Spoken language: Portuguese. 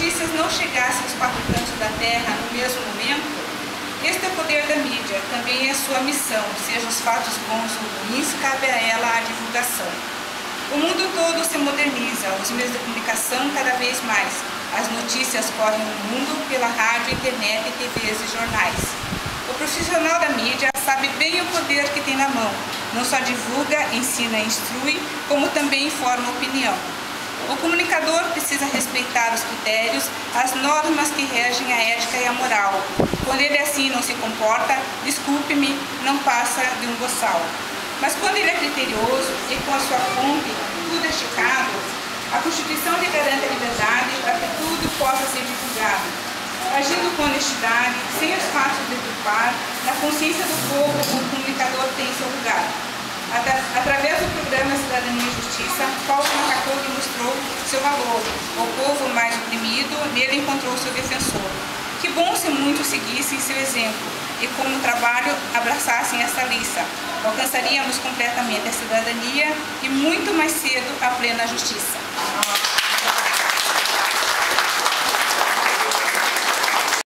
notícias não chegassem aos quatro cantos da terra no mesmo momento, este é o poder da mídia, também é sua missão, sejam os fatos bons ou ruins, cabe a ela a divulgação. O mundo todo se moderniza, os meios de comunicação cada vez mais. As notícias correm o mundo pela rádio, internet, TVs e jornais. O profissional da mídia sabe bem o poder que tem na mão. Não só divulga, ensina e instrui, como também forma opinião. O comunicador precisa respeitar os critérios, as normas que regem a ética e a moral. Quando ele assim não se comporta, desculpe-me, não passa de um boçal. Mas quando ele é criterioso e com a sua fonte tudo é checado, a Constituição lhe garante a liberdade para que tudo possa ser divulgado. Agindo com honestidade, sem os fatos deturpar, na consciência do povo, o comunicador tem seu lugar. Através do programa Cidadania e Justiça, Paulo Macaco mostrou seu valor. O povo mais oprimido, nele encontrou seu defensor. Que bom se muitos seguissem seu exemplo e, como trabalho, abraçassem essa liça. Alcançaríamos completamente a cidadania e muito mais cedo a plena justiça.